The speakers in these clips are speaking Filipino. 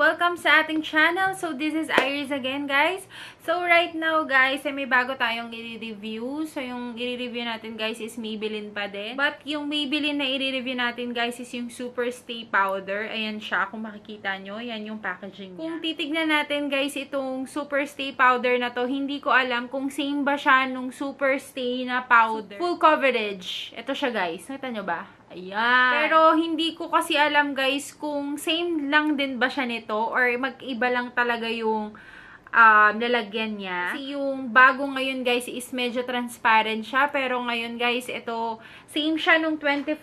Welcome sa ating channel. So, this is Iris again, guys. So, right now, guys, may bago tayong i-review. So, yung i-review natin, guys, is Maybelline pa din. But, yung Maybelline na i-review natin, guys, is yung Super Stay Powder. Ayan siya, kung makikita nyo. Yan yung packaging niya. Kung titignan natin, guys, itong Super Stay Powder na to, hindi ko alam kung same ba siya nung Super Stay na powder. Full coverage. Ito siya, guys. Nakita nyo ba? Ayan. Pero, hindi ko kasi alam, guys, kung same lang din ba siya nito or mag-iba lang talaga yung nalagyan niya. Kasi yung bago ngayon, guys, is medyo transparent siya. Pero ngayon, guys, ito, same siya nung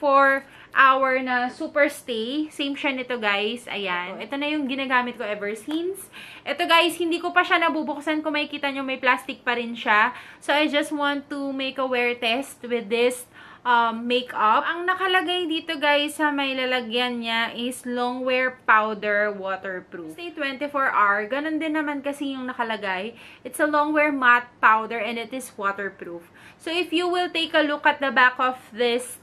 24-hour na Super Stay. Same siya nito, guys. Ayan. Ito na yung ginagamit ko ever since. Ito, guys, hindi ko pa siya nabubuksan. Kung makikita nyo, may plastic pa rin siya. So, I just want to make a wear test with this makeup. Ang nakalagay dito, guys, sa may lalagyan niya is Longwear Powder Waterproof. Stay 24-hour. Ganon din naman kasi yung nakalagay. It's a Longwear Matte Powder and it is waterproof. So, if you will take a look at the back of this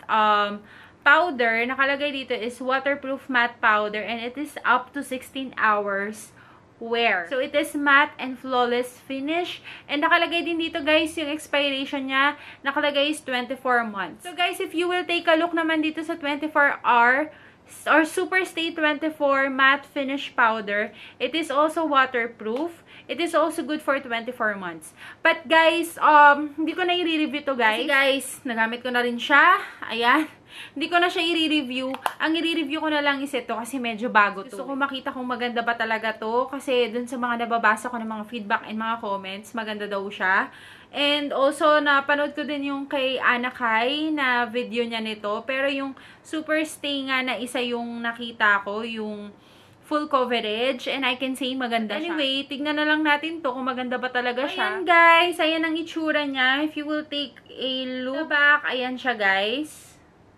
powder, nakalagay dito is waterproof matte powder and it is up to 16 hours wear. So, it is matte and flawless finish. And nakalagay din dito, guys, yung expiration niya, nakalagay is 24 months. So, guys, if you will take a look naman dito sa 24-hour or Super Stay 24 matte finish powder, it is also waterproof. It is also good for 24 months. But, guys, hindi ko na i-review to, guys. Kasi, guys, nagamit ko na rin siya. Ayan. Hindi ko na siya i-review. Ang i-review ko na lang is ito kasi medyo bago to. Gusto ko makita kung maganda ba talaga to kasi dun sa mga nababasa ko ng mga feedback and mga comments, maganda daw siya. And also, napanood ko din yung kay Ana Kai na video niya nito. Pero yung Super Stay nga na isa yung nakita ko, yung full coverage. And I can say maganda siya. Anyway, tignan na lang natin to kung maganda ba talaga siya. Ayan, guys. Ayan ang itsura niya. If you will take a look back, ayan siya, guys.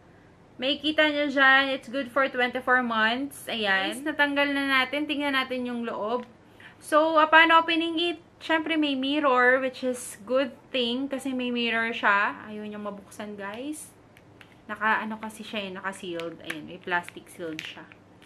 May kita nyo dyan. It's good for 24 months. Ayan. Guys, natanggal na natin. Tingnan natin yung loob. So, upon opening it, syempre may mirror, which is good thing kasi may mirror siya. Ayaw nyo mabuksan, guys. Ano kasi siya, naka-sealed. Ayan, may plastic sealed siya.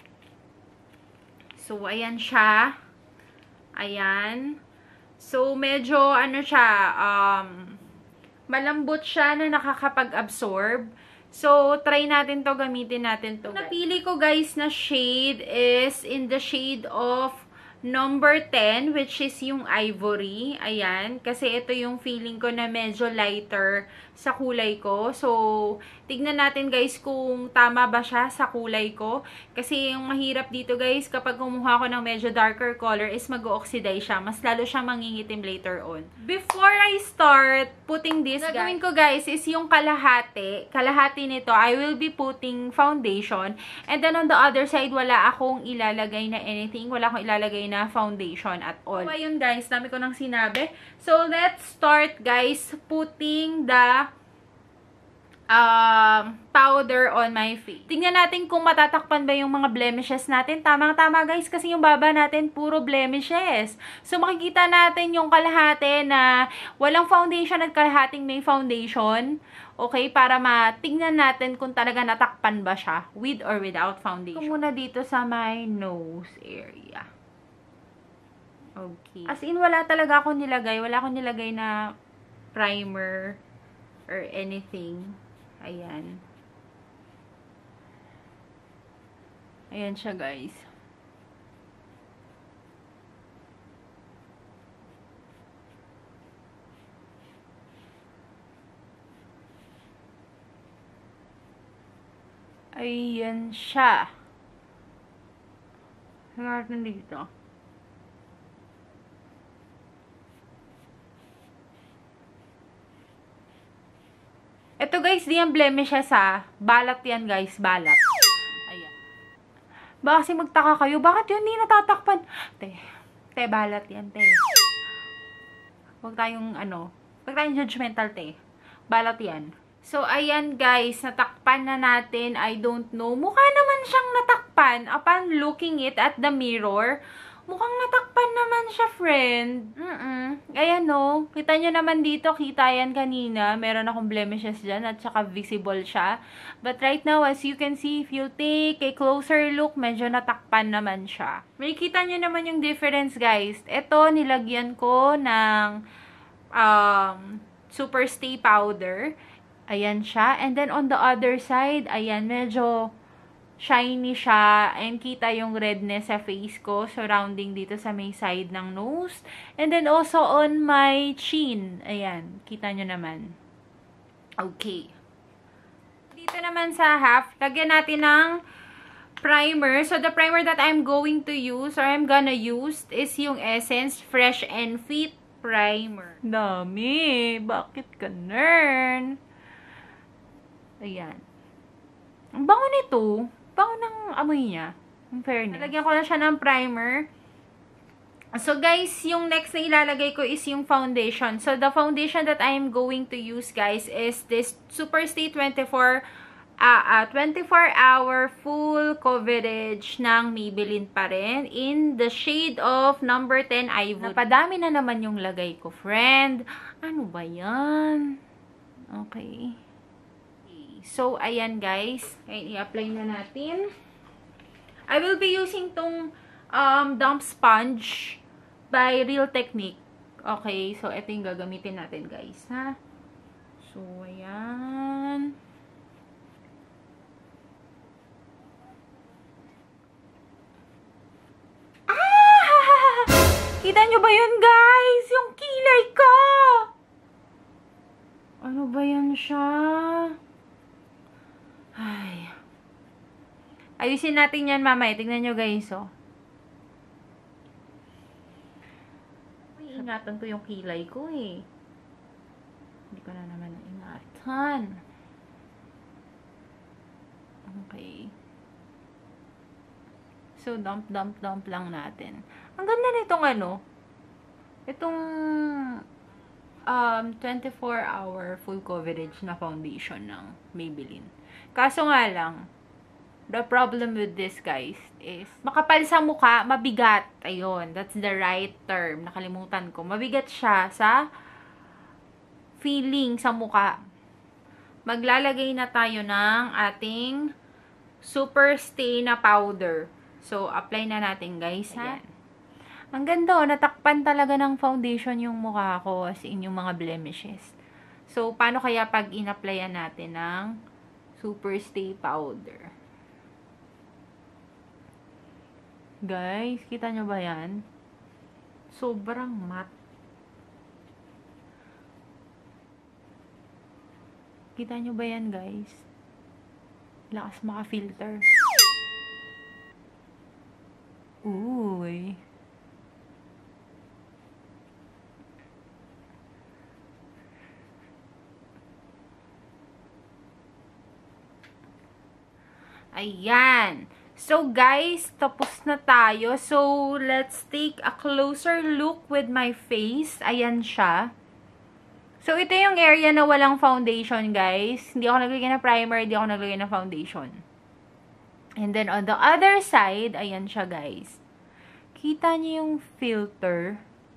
So, ayan siya. Ayan. So, medyo, siya, malambot siya na nakakapag-absorb. So, try natin to, gamitin natin to. Napili ko, guys, na shade is in the shade of number 10, which is yung ivory. Ayan. Kasi ito yung feeling ko na medyo lighter sa kulay ko. So, tignan natin, guys, kung tama ba siya sa kulay ko. Kasi yung mahirap dito, guys, kapag kumuha ko ng medyo darker color is mag-oxidize siya. Mas lalo siya mangingitim later on. Before I start putting this, gagawin ko, guys, is yung kalahati. Kalahati nito, I will be putting foundation. And then on the other side, wala akong ilalagay na anything. Wala akong ilalagay na foundation at all. So, ayun, guys, dami ko nang sinabi. So, let's start, guys, putting the powder on my face. Tingnan natin kung matatakpan ba yung mga blemishes natin. Tamang-tama, guys, kasi yung baba natin puro blemishes. So, makikita natin yung kalahati na walang foundation at kalahating may foundation. Okay? Para matingnan natin kung talaga natakpan ba siya with or without foundation. Ito muna dito sa my nose area. Okay. As in, wala talaga akong nilagay. Wala akong nilagay na primer or anything. Ayan. Ayan siya, guys. Ayan siya. Hanggang natin dito. Ito, guys, di yan blemish siya sa balat yan, guys. Balat. Ayan. Baka kasi magtaka kayo, bakit yun hindi natatakpan? Te, balat yan, te. Huwag tayong, huwag tayong judgmental, te. Balat yan. So, ayan, guys, natakpan na natin. I don't know. Mukha naman siyang natakpan upon looking it at the mirror. Mukhang natakpan naman siya, friend. Ayan, no. Kita nyo naman dito, kita yan kanina. Meron akong blemishes dyan at saka visible siya. But right now, as you can see, if you take a closer look, medyo natakpan naman siya. Makikita nyo naman yung difference, guys. Ito, nilagyan ko ng Super Stay Powder. Ayan siya. And then, on the other side, ayan, medyo shiny siya, and kita yung redness sa face ko, surrounding dito sa may side ng nose. And then also on my chin. Ayan, kita nyo naman. Okay. Dito naman sa half, lagyan natin ng primer. So, the primer that I'm going to use, or I'm gonna use, is yung Essence Fresh and Fit Primer. Dami! Bakit ganun? Ayan. Ang bango nito. Bango ng amoy niya. In fairness. Nalagyan ko na siya ng primer. So, guys, yung next na ilalagay ko is yung foundation. So, the foundation that I am going to use, guys, is this Super Stay 24-hour full coverage ng Maybelline pa rin in the shade of number 10 Ivory. Napadami na naman yung lagay ko, friend. Ano ba yan? Okay. So, ayan guys. Ayan, i-apply na natin. I will be using tong Dump Sponge by Real Technique. Okay, so ito yung gagamitin natin guys, ha? So, ayan. Ah! Kita nyo ba yun guys? Yung kilay ko! Ano ba yan siya? Ay. Ayusin natin yan mamaya. Tingnan nyo guys, oh. Ay, ingatan ko yung kilay ko, eh. Hindi ko na naman ingatan. Okay. So, dump lang natin. Ang ganda nitong ano. Itong 24-hour full coverage na foundation ng Maybelline. Kaso nga lang, the problem with this, guys, is makapal sa mukha, mabigat. Ayun, that's the right term. Nakalimutan ko. Mabigat siya sa feeling sa mukha. Maglalagay na tayo ng ating Super Stay na powder. So, apply na natin, guys, ha? Ayan. Ang ganda, oh. Natakpan talaga ng foundation yung mukha ko, as in yung mga blemishes. So, paano kaya pag in-applyan natin ng Super Stay powder? Guys, kita nyo ba yan? Sobrang matte. Kita nyo ba yan, guys? Lakas maka-filter. Uy. Ayan. So, guys, tapos na tayo. So, let's take a closer look with my face. Ayan siya. So, ito yung area na walang foundation, guys. Hindi ako naglagay ng primer, hindi ako naglagay ng foundation. And then, on the other side, ayan siya, guys. Kita niyo yung filter.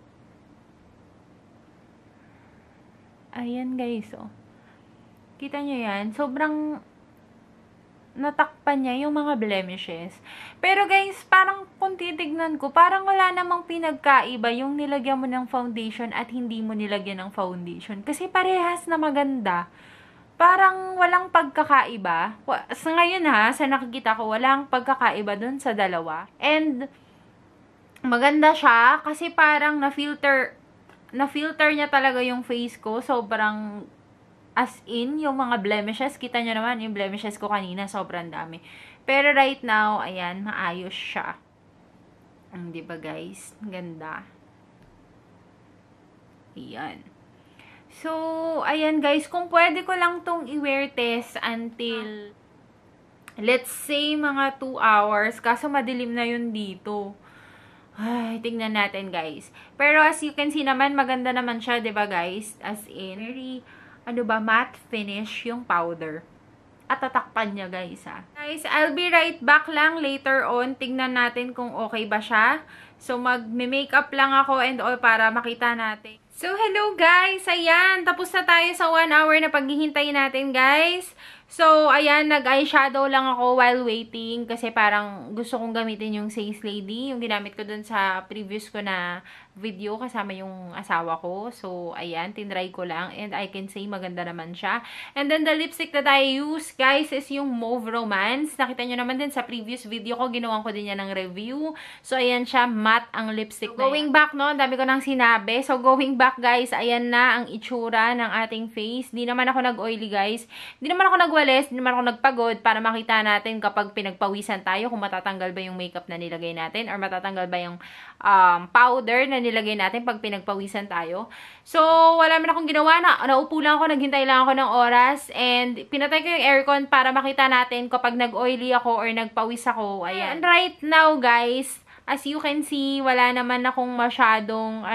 Ayan, guys, oh. Kita niyo yan? Sobrang natakpan niya yung mga blemishes. Pero guys, parang kung titignan ko, parang wala namang pinagkaiba yung nilagyan mo ng foundation at hindi mo nilagyan ng foundation. Kasi parehas na maganda. Parang walang pagkakaiba. Sa ngayon ha, sa nakikita ko, walang pagkakaiba dun sa dalawa. And maganda siya kasi parang na-filter niya talaga yung face ko. Sobrang as in, yung mga blemishes, kita nyo naman, yung blemishes ko kanina, sobrang dami. Pero right now, ayan, maayos siya. Di ba guys? Ganda. Ayan. So, ayan guys, kung pwede ko lang tong i-wear test until, let's say, mga 2 hours. Kaso madilim na yun dito. Ay, tingnan natin guys. Pero as you can see naman, maganda naman siya, di ba guys? As in, very matte finish yung powder. at tatakpan niya, guys, ha. Guys, I'll be right back lang later on. Tingnan natin kung okay ba siya. So, mag-makeup lang ako and all para makita natin. So, hello guys! Ayan, tapos na tayo sa 1 hour na paghihintay natin, guys. So, ayan, nag-eyeshadow lang ako while waiting kasi parang gusto kong gamitin yung Says Lady, yung ginamit ko dun sa previous ko na video kasama yung asawa ko. So, ayan, tinry ko lang and I can say maganda naman siya. And then, the lipstick that I use, guys, is yung Mauve Romance. Nakita nyo naman din sa previous video ko, ginawan ko din yan ng review. So, ayan siya, matte ang lipstick so, going back, no, dami ko nang sinabi. So, going back, guys, ayan na ang itsura ng ating face. Di naman ako nag-oily, guys. Di naman ako nagwalis, di naman ako nagpagod para makita natin kapag pinagpawisan tayo kung matatanggal ba yung makeup na nilagay natin or matatanggal ba yung powder na nilagay natin pag pinagpawisan tayo. So, wala man akong ginawa. Naupo lang ako, naghintay lang ako ng oras and pinatay ko yung aircon para makita natin kapag nag-oily ako or nagpawis ako. Ayan. And right now, guys, as you can see, wala naman akong masyadong,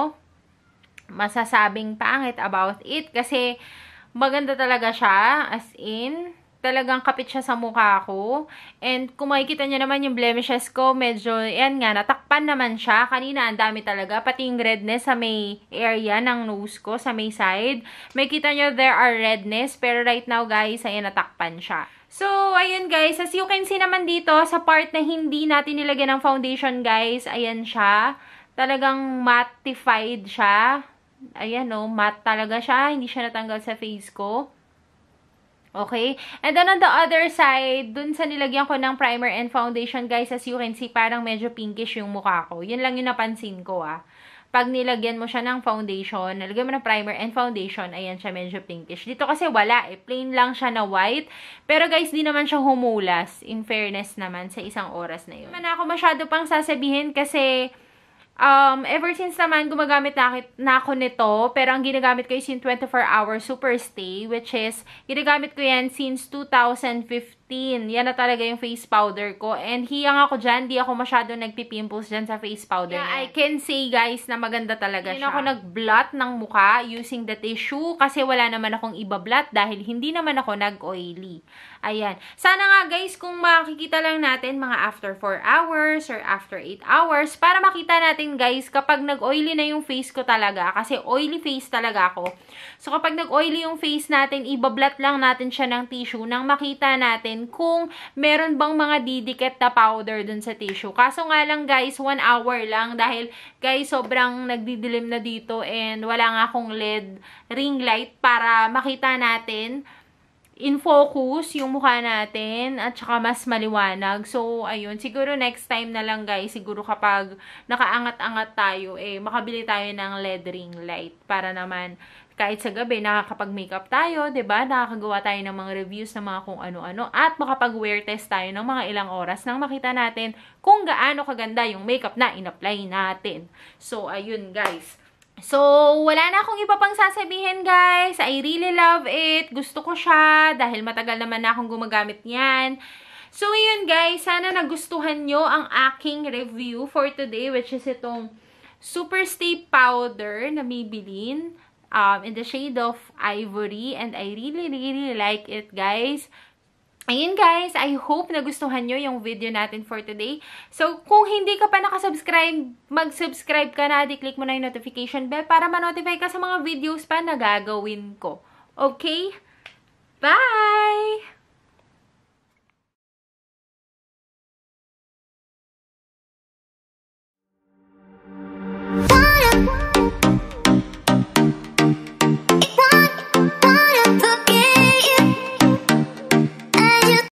masasabing pangit about it kasi maganda talaga siya, as in, talagang kapit siya sa mukha ko. And kung makikita niyo naman yung blemishes ko, medyo, yan nga, natakpan naman siya. Kanina, ang dami talaga. Pati yung redness sa may area ng nose ko, sa may side. Makikita niyo, there are redness. Pero right now, guys, ayan, natakpan siya. So, ayun guys, as you can see naman dito, sa part na hindi natin nilagyan ng foundation, guys, ayan siya. Talagang mattified siya. Ayan, matte talaga siya. Hindi siya natanggal sa face ko. Okay? And then on the other side, dun sa nilagyan ko ng primer and foundation, guys, as you can see, parang medyo pinkish yung mukha ko. Yun lang yung napansin ko, Pag nilagyan mo siya ng foundation, nilagyan mo ng primer and foundation, ayan siya, medyo pinkish. Dito kasi wala, plain lang siya na white. Pero guys, di naman siya humulas, in fairness naman, sa isang oras na yun. Hindi naman ako masyado pang sasabihin kasi ever since naman gumagamit na ako nito, pero ang ginagamit ko is yung 24-hour Super Stay, which is, ginagamit ko yan since 2015. Yan na talaga yung face powder ko. And hiyang ako dyan, di ako masyado nagpipimples dyan sa face powder. Yeah, I can say, guys, na maganda talaga siya. Ako nag-blot ng mukha using the tissue kasi wala naman akong iba-blot dahil hindi naman ako nag-oily. Ayan. Sana nga, guys, kung makikita lang natin mga after 4 hours or after 8 hours para makita natin, guys, kapag nag-oily na yung face ko talaga, kasi oily face talaga ako. So, kapag nag-oily yung face natin, ibablat lang natin siya ng tissue nang makita natin kung meron bang mga didikit na powder dun sa tissue. Kaso nga lang, guys, 1 hour lang dahil, guys, sobrang nagdidilim na dito and wala nga akong LED ring light para makita natin in focus yung mukha natin at saka mas maliwanag. So, ayun. Siguro next time na lang, guys. Siguro kapag nakaangat-angat tayo, makabili tayo ng LED ring light para naman kahit sa gabi, nakakapag-makeup tayo, 'di ba? Nakakagawa tayo ng mga reviews ng mga kung ano-ano at makapag-wear test tayo ng mga ilang oras nang makita natin kung gaano kaganda yung makeup na in-apply natin. So, ayun, guys. So, wala na akong iba pang sasabihin, guys. I really love it. Gusto ko siya dahil matagal naman na akong gumagamit niyan. So, yun, guys. Sana nagustuhan nyo ang aking review for today, which is itong Super Stay Powder na Maybelline in the shade of Ivory. And I really, really like it, guys. Ayun, guys, I hope nagustuhan nyo yung video natin for today. So, kung hindi ka pa nakasubscribe, mag-subscribe ka na. Di-click mo na yung notification bell para ma-notify ka sa mga videos pa na gagawin ko. Okay? Bye!